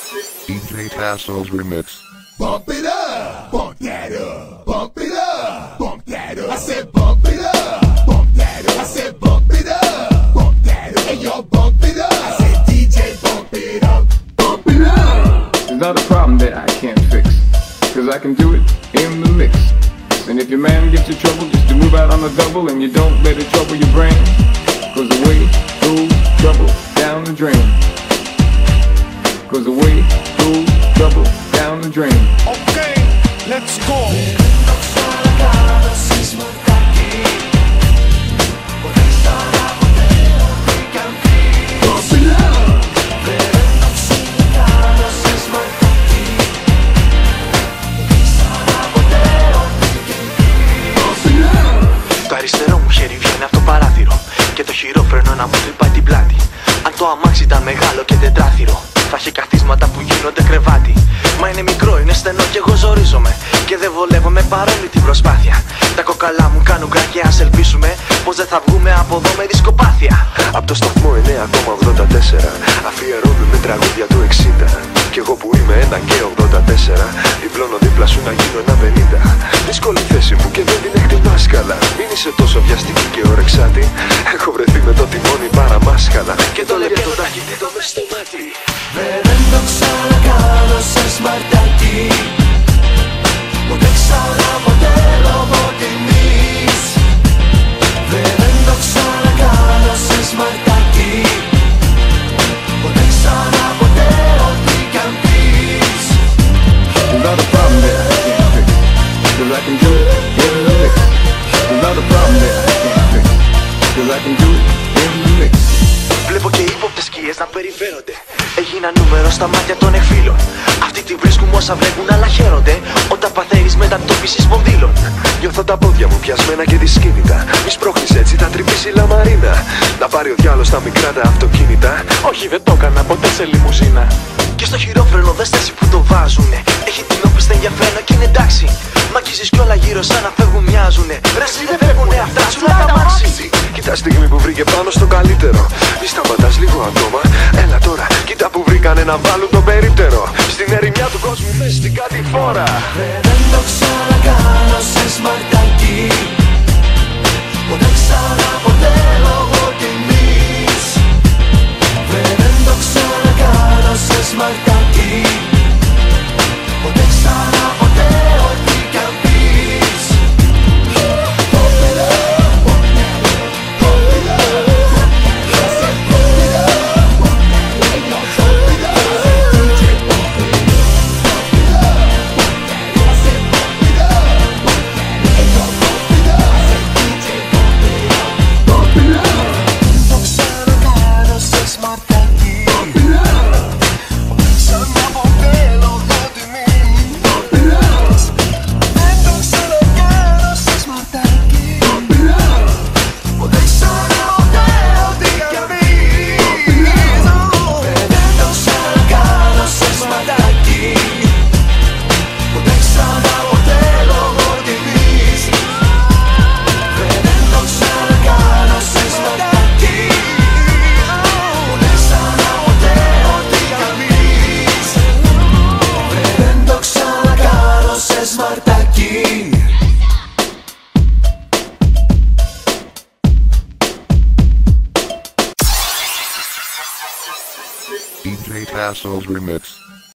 DJ Tasso's remix. Bump it up, bump that up, bump it up, bump that up. I said bump it up, bump that up. I said bump it up, bump that up. Hey y'all bump it up. I said DJ bump it up, bump it up. There's not a problem that I can't fix, cause I can do it in the mix. And if your man gets you trouble, just to move out on the double, and you don't let it trouble your brain, cause away goes trouble down the drain. Cause away goes trouble down the drain. Okay, let's go. Το αριστερό μου χέρι βγαίνει από το παράθυρο και το χειρόφρενο να μου χτυπάει την πλάτη. Αν το αμάξι ήταν μεγάλο και τετράθυρο, θα έχει καθίσματα που γίνονται κρεβάτι. Μα είναι μικρό, είναι στενό και εγώ ζορίζομαι και δεν βολεύομαι παρόλη την προσπάθεια. Τα κοκαλά μου κάνουν γκρά και ας ελπίσουμε πως δεν θα βγούμε από εδώ με δισκοπάθεια. Απ' το σταθμό 9,84 αφιερώνουμε τραγούδια του 60. Κι εγώ που είμαι 1 και 84 διπλώνω δίπλα σου να γίνω 1,50. Δύσκολη θέση μου και δεν την εκτιμάς καλά. Μην είσαι τόσο βιαστική και ορεξάτη. Έχω βρεθεί με το τιμόνι παραμάσχαλα και το λεπτό ταχύτητο μες στο μάτι. Δεν το ξανακάνω σε σμαρτάκι. Ούτε ξανά ποτέ λόγω τιμής. Δεν το ξανακάνω σε σμαρτάκι. Ούτε ξανά ποτέ ό,τι κι αν πεις. There's not a problem that I can't fix, cause I can do it in the mix. There's not a problem that I can't fix, cause I can do it in the mix. Βλέπω και ύποπτες σκιές να περιφέρονται. Έγινα νούμερο στα μάτια των εκφύλων. Αυτοί τη βρίσκουν όσα βλέπουν αλλά χαίρονται όταν παθαίνεις μετατόπιση σπονδύλων. Νιώθω τα πόδια μου πιασμένα και δυσκίνητα. Μη σπρώχνεις έτσι, θα τρυπήσει η λαμαρίνα. Να πάρει ο διάλος τα μικρά τα αυτοκίνητα. Όχι, δεν το έκανα ποτέ σε λιμουζίνα. Και στο χειρόφρενο δες τάση που το βάζουνε. Έχει την όπιστα ενδιαφέρον και είναι εντάξει. Μαγίζεις κι όλα γύρω σαν να φεύγουν μοιάζουνε. Ρε εσύ δεν φεύγουνε αυτά σου να τα μάξει. Κοίτα στιγμή που βρήκε πάνω στο καλύτερο. Μη σταματάς λίγο ακόμα. Έλα τώρα, κοίτα που βρήκανε να βάλουν το περίπτερο. Στην ερημιά του κόσμου θες την κάτι φόρα. Δεν το ξανακάνω σε σμαρτάκι. Ποτέ ξανά ποτέ λόγω τιμής. Δεν το ξανακάνω σε σμαρτάκι. Ποτέ ξανά ποτέ ό,τι κι αν πεις. DJ Tasso's remix.